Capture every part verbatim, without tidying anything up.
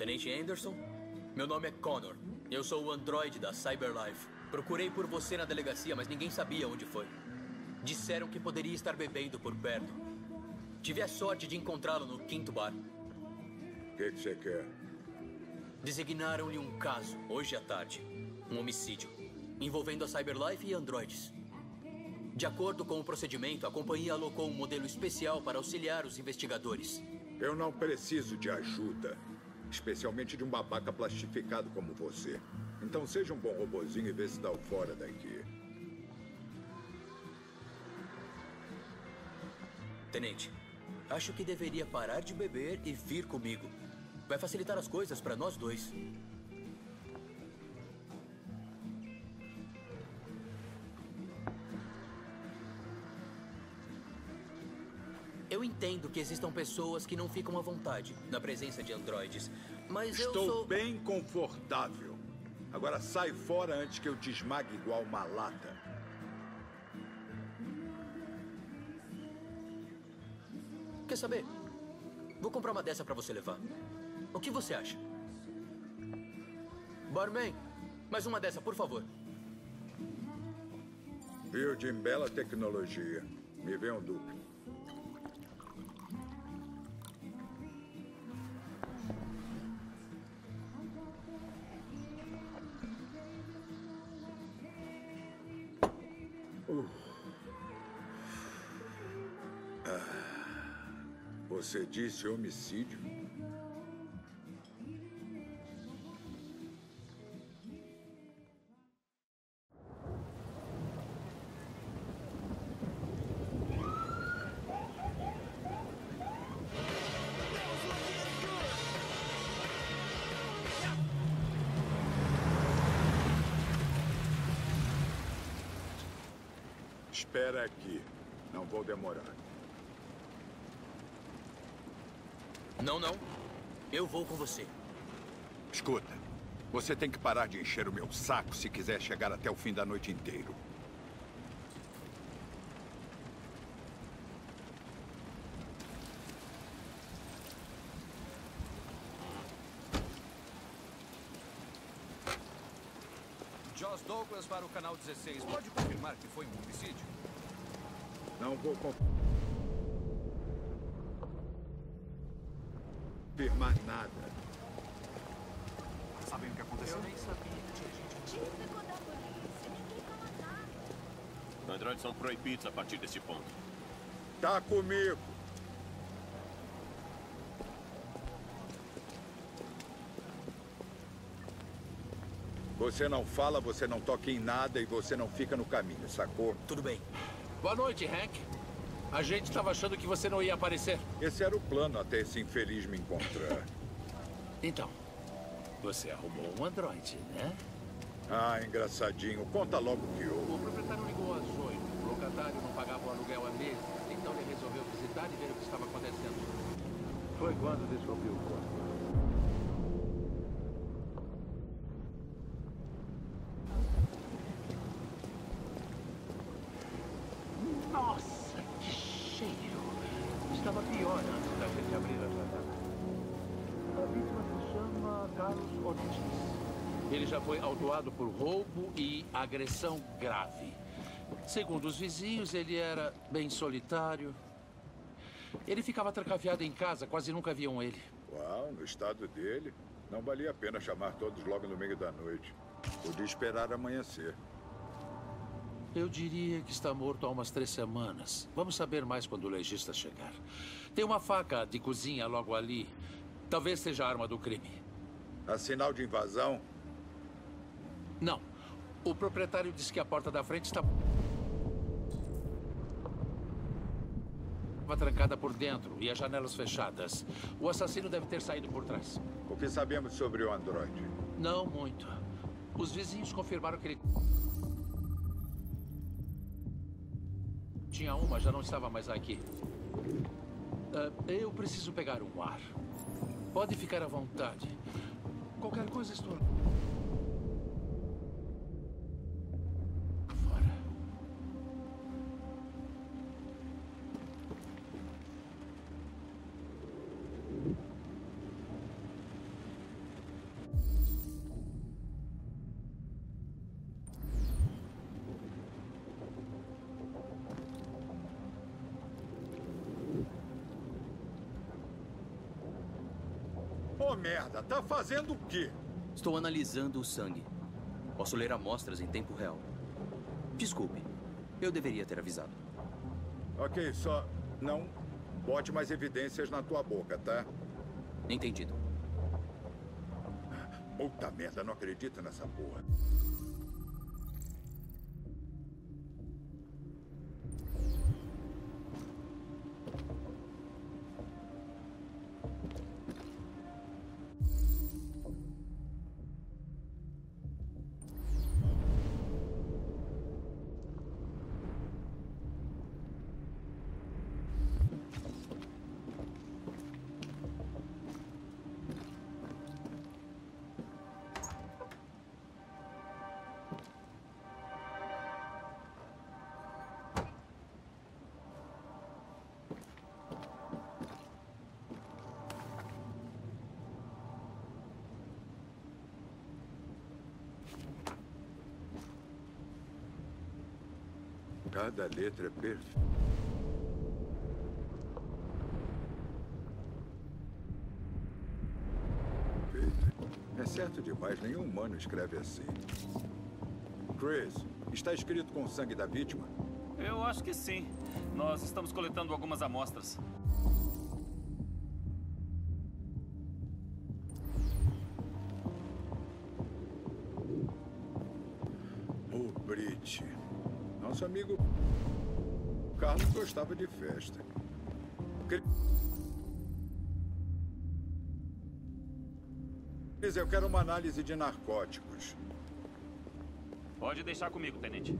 Tenente Anderson, meu nome é Connor. Eu sou o androide da CyberLife. Procurei por você na delegacia, mas ninguém sabia onde foi. Disseram que poderia estar bebendo por perto. Tive a sorte de encontrá-lo no quinto bar. O que você quer? Designaram-lhe um caso, hoje à tarde. Um homicídio, envolvendo a CyberLife e androides. De acordo com o procedimento, a companhia alocou um modelo especial para auxiliar os investigadores. Eu não preciso de ajuda. Especialmente de um babaca plastificado como você. Então seja um bom robozinho e vê se dá o fora daqui. Tenente, acho que deveria parar de beber e vir comigo. Vai facilitar as coisas para nós dois. Eu entendo que existam pessoas que não ficam à vontade na presença de androides, mas eu Estou sou... bem confortável. Agora sai fora antes que eu te esmague igual uma lata. Quer saber? Vou comprar uma dessa pra você levar. O que você acha? Barman, mais uma dessa, por favor. Building bela tecnologia. Me vê um duplo. Uh. Ah, você disse homicídio? Espera aqui. Não vou demorar. Não, não. Eu vou com você. Escuta, você tem que parar de encher o meu saco se quiser chegar até o fim da noite inteiro. Joss Douglas para o canal dezesseis. Pode confirmar que foi um homicídio? Não vou confirmar nada. Sabem o que aconteceu? Eu nem sabia. Típico da polícia. Ninguém fala nada. Androides são proibidos a partir desse ponto. Tá comigo. Você não fala, você não toca em nada e você não fica no caminho, sacou? Tudo bem. Boa noite, Hank. A gente estava achando que você não ia aparecer. Esse era o plano até esse infeliz me encontrar. Então, você arrumou um androide, né? Ah, engraçadinho. Conta logo o que houve. O proprietário ligou às oito. O locatário não pagava o aluguel há meses. Então ele resolveu visitar e ver o que estava acontecendo. Foi quando descobriu o corpo. Nossa, que cheiro! Estava pior antes da gente abrir a janela. A vítima se chama Carlos Ortiz. Ele já foi autuado por roubo e agressão grave. Segundo os vizinhos, ele era bem solitário. Ele ficava trancafiado em casa, quase nunca viam ele. Uau, no estado dele, não valia a pena chamar todos logo no meio da noite. Podia esperar amanhecer. Eu diria que está morto há umas três semanas. Vamos saber mais quando o legista chegar. Tem uma faca de cozinha logo ali. Talvez seja a arma do crime. Há sinal de invasão? Não. O proprietário disse que a porta da frente está... estava trancada por dentro e as janelas fechadas. O assassino deve ter saído por trás. O que sabemos sobre o androide? Não muito. Os vizinhos confirmaram que ele... tinha uma, já não estava mais aqui. Uh, eu preciso pegar um ar. Pode ficar à vontade. Qualquer coisa estou... fora. Ô, merda, tá fazendo o quê? Estou analisando o sangue. Posso ler amostras em tempo real. Desculpe, eu deveria ter avisado. Ok, só não bote mais evidências na tua boca, tá? Entendido. Puta merda, não acredito nessa porra. Cada letra é perfeita. É certo demais, nenhum humano escreve assim. Chris, está escrito com o sangue da vítima? Eu acho que sim. Nós estamos coletando algumas amostras. O Brit. Nosso amigo Carlos gostava de festa. Cris, eu quero uma análise de narcóticos. Pode deixar comigo, tenente.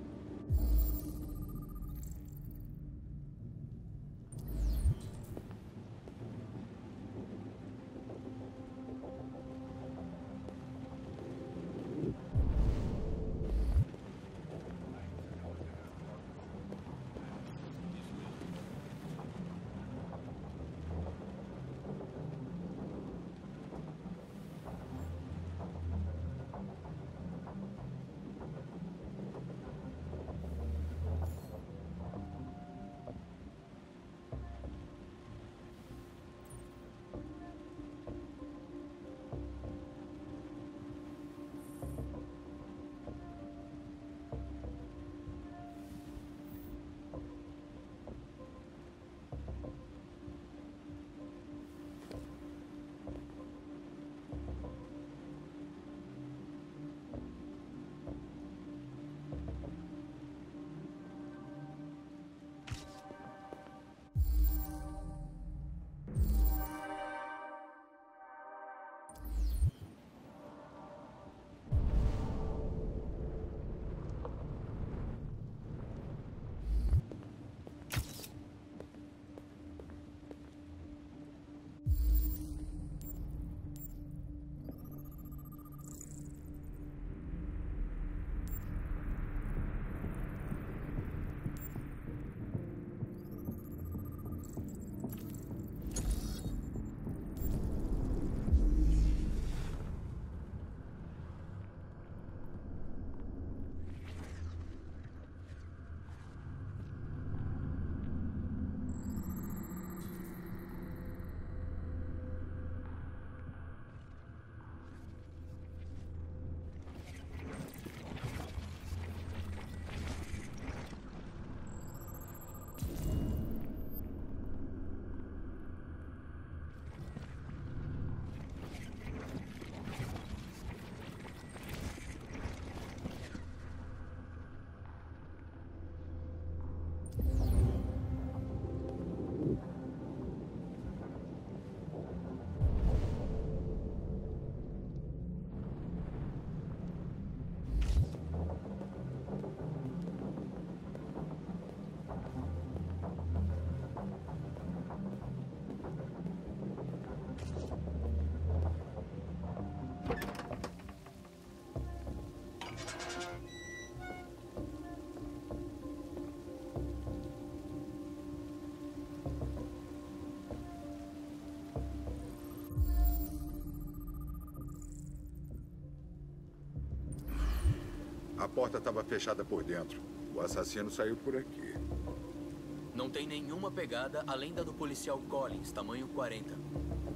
A porta estava fechada por dentro. O assassino saiu por aqui. Não tem nenhuma pegada além da do policial Collins, tamanho quarenta.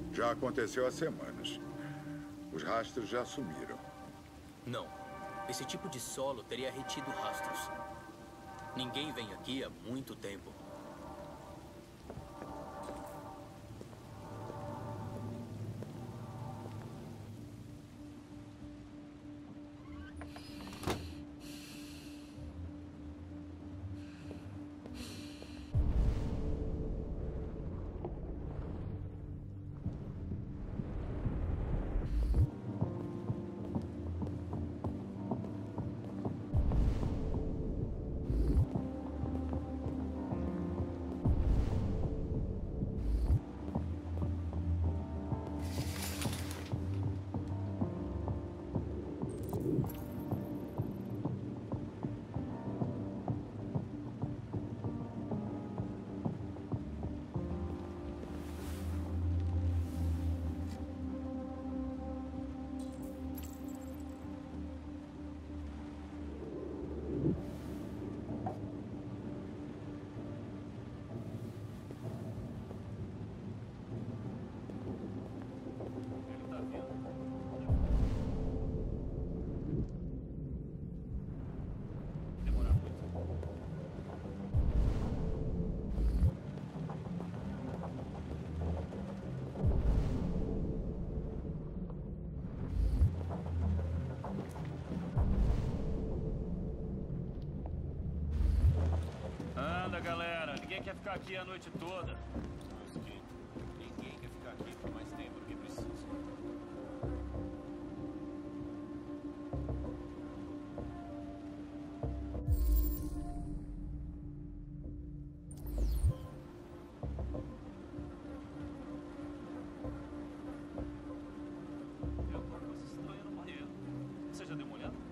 Já aconteceu há semanas. Os rastros já sumiram. Não. Esse tipo de solo teria retido rastros. Ninguém vem aqui há muito tempo. Galera, ninguém quer ficar aqui a noite toda. Ninguém quer ficar aqui por mais tempo do que precisa. Eu tô com essa estranha no banheiro. Você já deu uma olhada?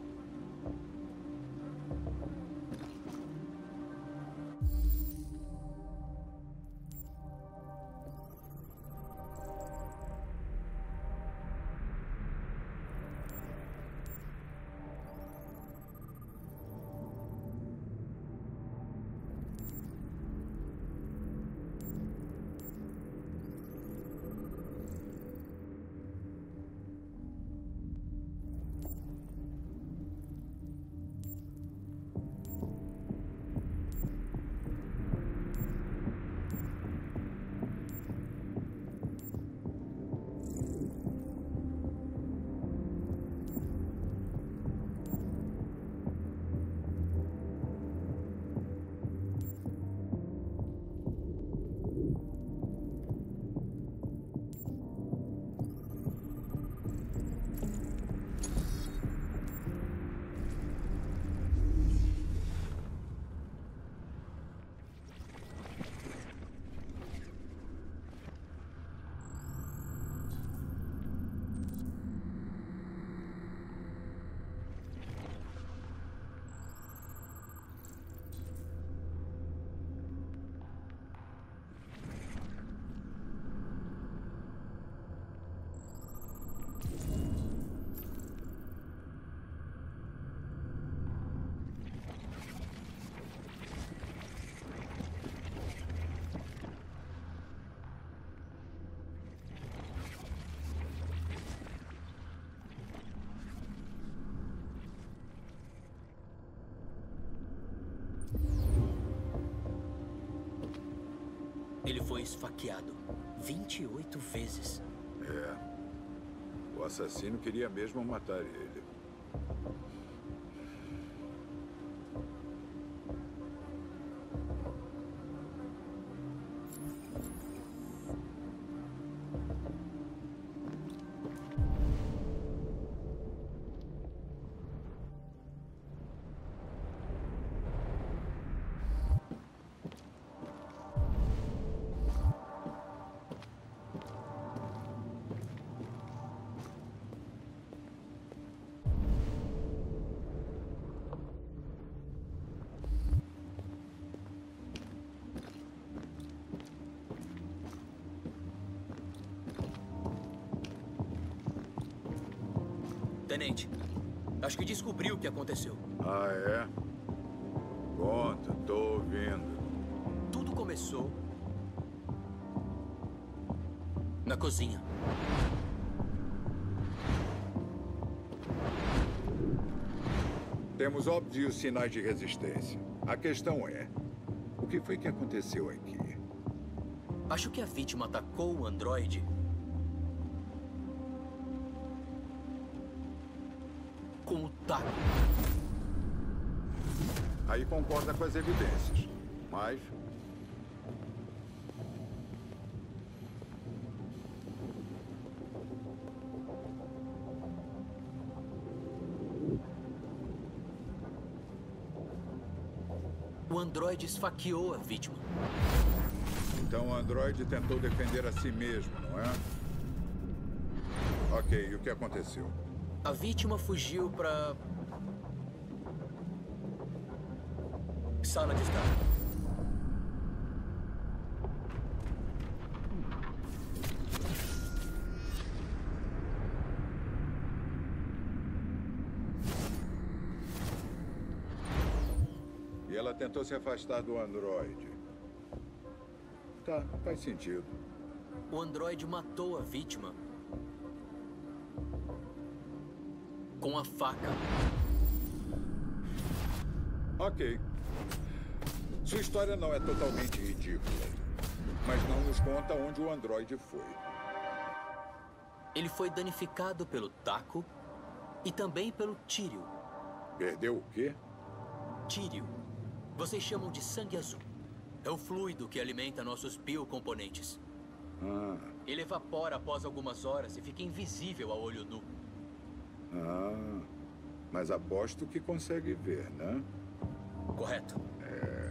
Ele foi esfaqueado vinte e oito vezes. É. O assassino queria mesmo matar ele. Tenente, acho que descobri o que aconteceu. Ah, é? Conta, tô ouvindo. Tudo começou Na cozinha. Temos óbvios sinais de resistência. A questão é, o que foi que aconteceu aqui? Acho que a vítima atacou o androide com o taco. Aí concorda com as evidências, mas... O androide esfaqueou a vítima. Então o androide tentou defender a si mesmo, não é? Ok, e o que aconteceu? A vítima fugiu para sala de estar. E ela tentou se afastar do androide. Tá, faz sentido. O androide matou a vítima com a faca. Ok. Sua história não é totalmente ridícula, mas não nos conta onde o androide foi. Ele foi danificado pelo taco e também pelo tírio. Perdeu o quê? Tírio. Vocês chamam de sangue azul. É o fluido que alimenta nossos biocomponentes. Ah. Ele evapora após algumas horas e fica invisível a olho nu. Ah, mas aposto que consegue ver, né? Correto. É...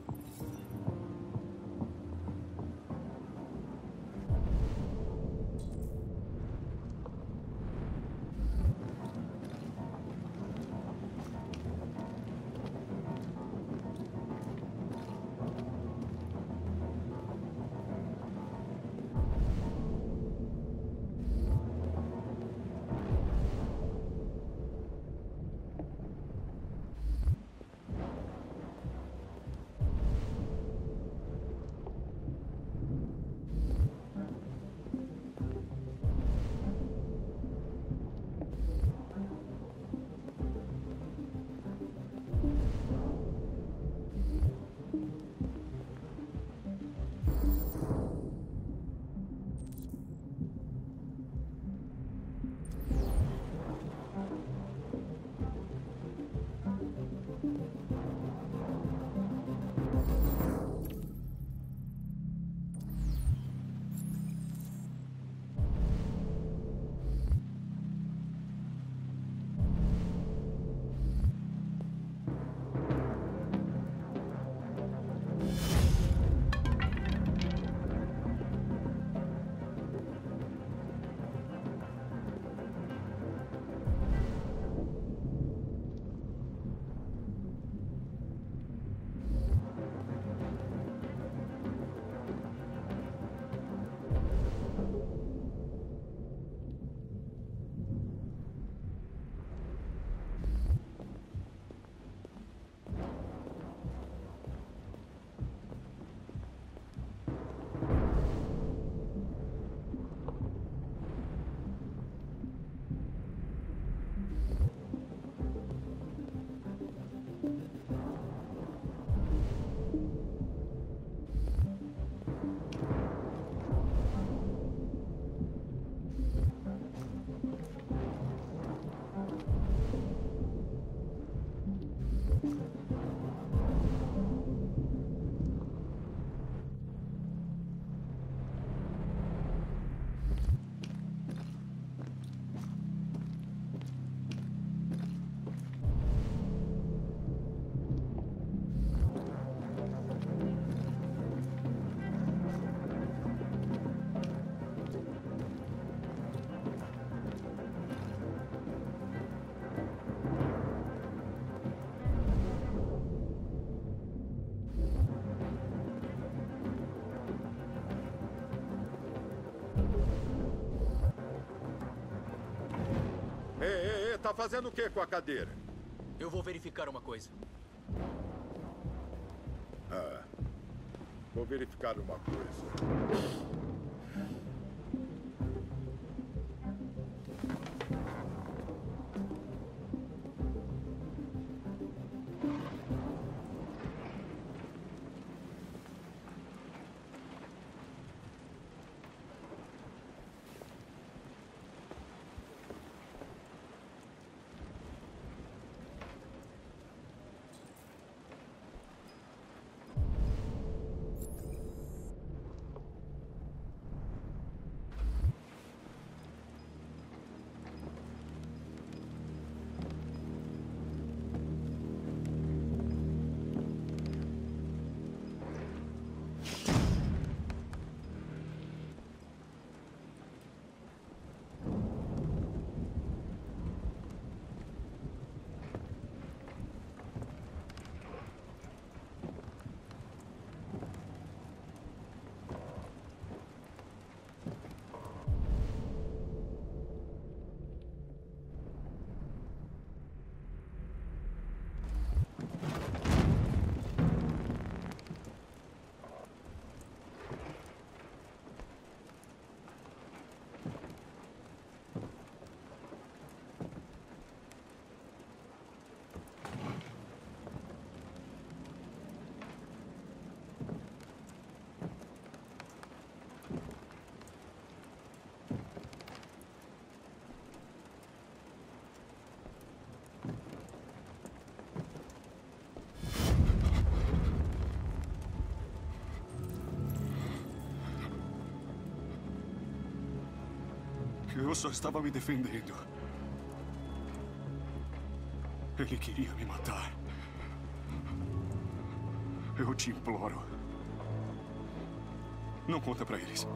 Ei, ei, ei, tá fazendo o que com a cadeira? Eu vou verificar uma coisa. Ah, vou verificar uma coisa. Eu só estava me defendendo. Ele queria me matar. Eu te imploro. Não conta pra eles.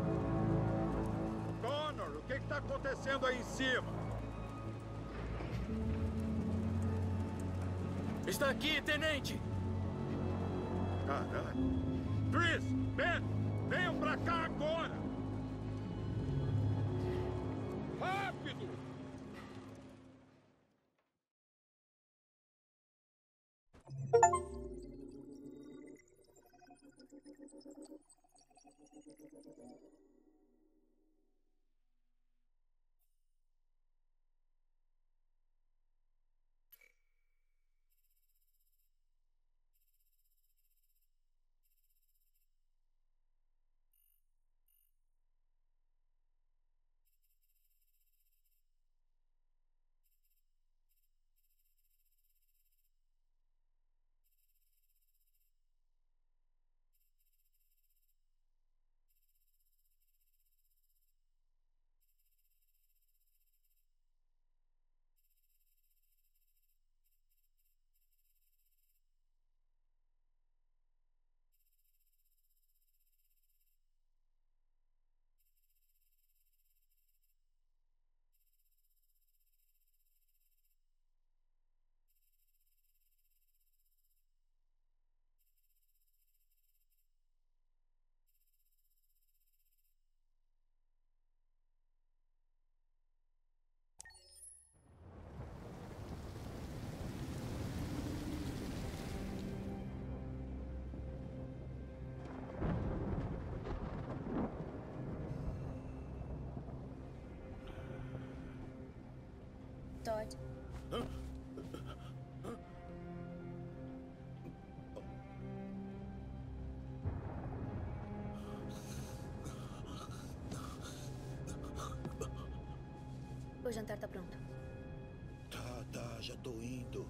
Connor, o que está acontecendo aí em cima? Está aqui, tenente! Caralho. Chris, Ben, venham pra cá agora! Rápido! Todd. O jantar tá pronto. Tá, tá, já tô indo.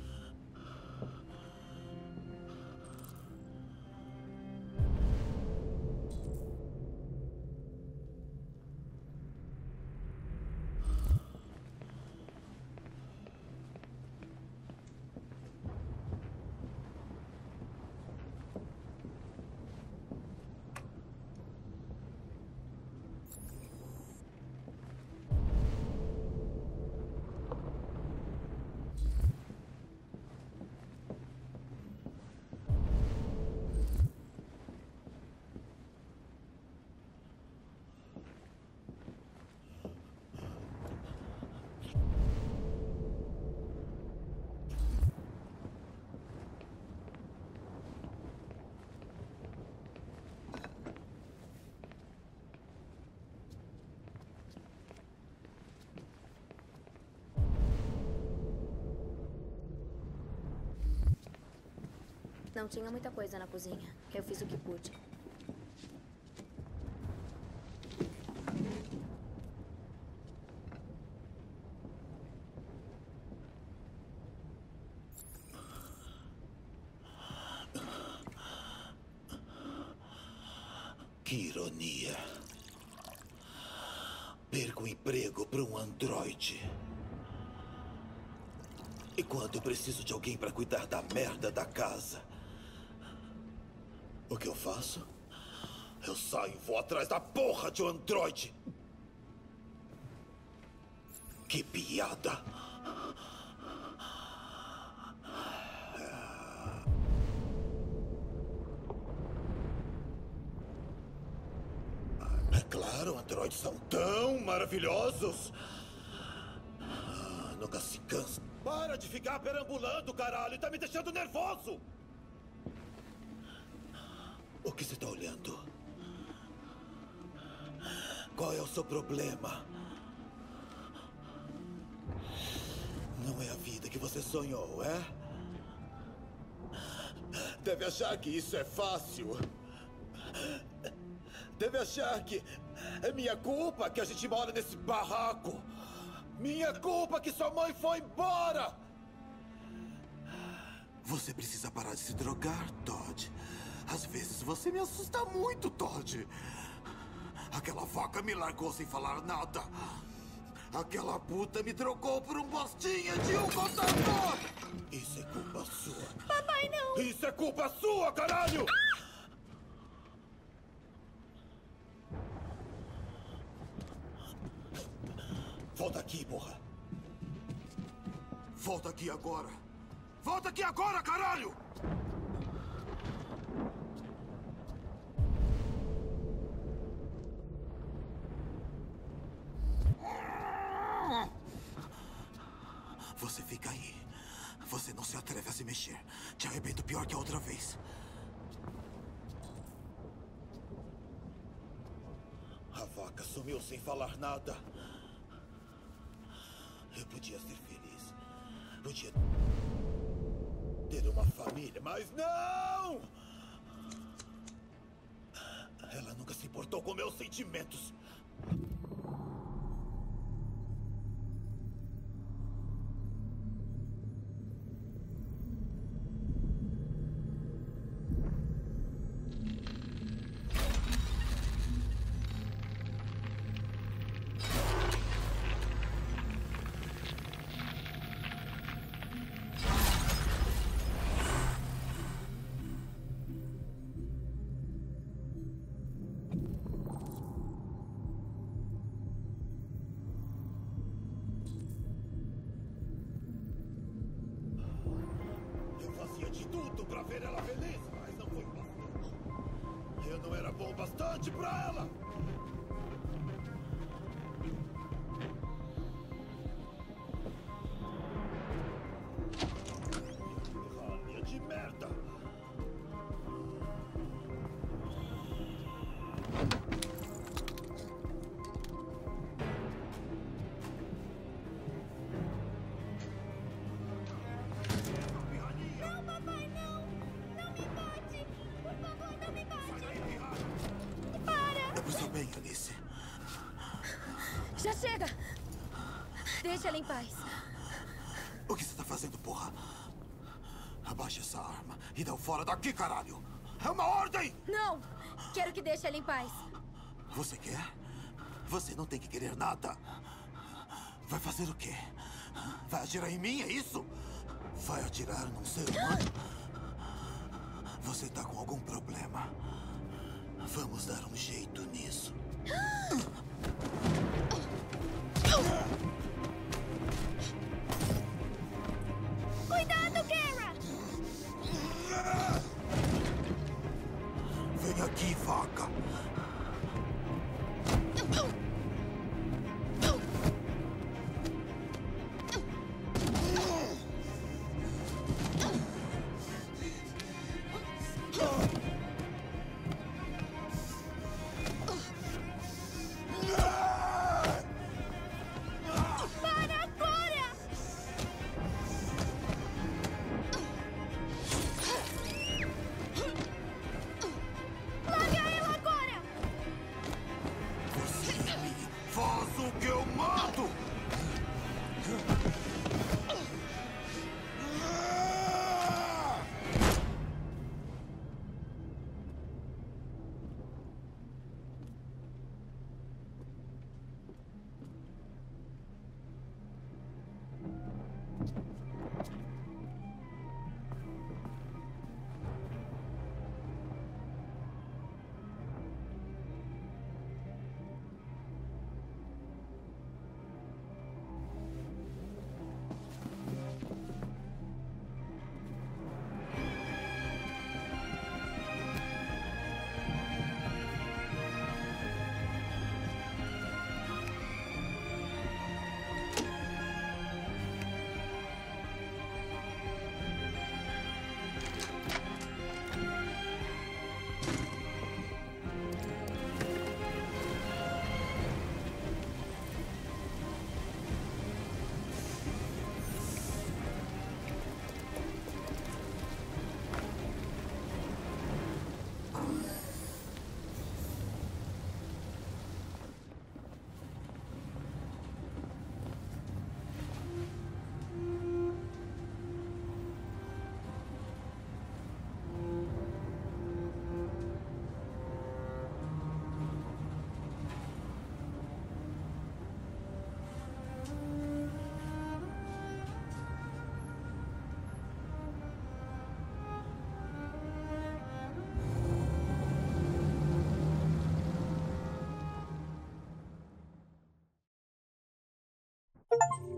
Não tinha muita coisa na cozinha. Eu fiz o que pude. Que ironia. Perco o emprego para um androide. E quando eu preciso de alguém para cuidar da merda da casa, o que eu faço? Eu saio e vou atrás da porra de um androide. Que piada. É claro, androides são tão maravilhosos. Ah, nunca se cansa. Para de ficar perambulando, caralho! Tá me deixando nervoso! O que você tá olhando? Qual é o seu problema? Não é a vida que você sonhou, é? Deve achar que isso é fácil. Deve achar que é minha culpa que a gente mora nesse barraco. Minha culpa que sua mãe foi embora! Você precisa parar de se drogar, Todd. Às vezes você me assusta muito, Todd. Aquela vaca me largou sem falar nada. Aquela puta me trocou por um bostinha de um contador. Isso é culpa sua. Papai, não! Isso é culpa sua, caralho! Volta aqui, porra. Volta aqui agora. Volta aqui agora, caralho! Você fica aí. Você não se atreve a se mexer. Te arrebento pior que a outra vez. A vaca sumiu sem falar nada. Eu podia ser feliz. Podia ter uma família, mas não! Ela nunca se importou com meus sentimentos. Pra ver ela feliz, mas não foi bastante. Eu não era bom bastante pra ela. Ralha de merda. Já chega! Deixa ela em paz. O que você tá fazendo, porra? Abaixa essa arma e dá o fora daqui, caralho! É uma ordem! Não! Quero que deixe ela em paz. Você quer? Você não tem que querer nada. Vai fazer o quê? Vai atirar em mim, é isso? Vai atirar num ser humano? Você tá com algum problema. Vamos dar um jeito nisso. Cuidado, Kara! Vem aqui, vaca. Thank you.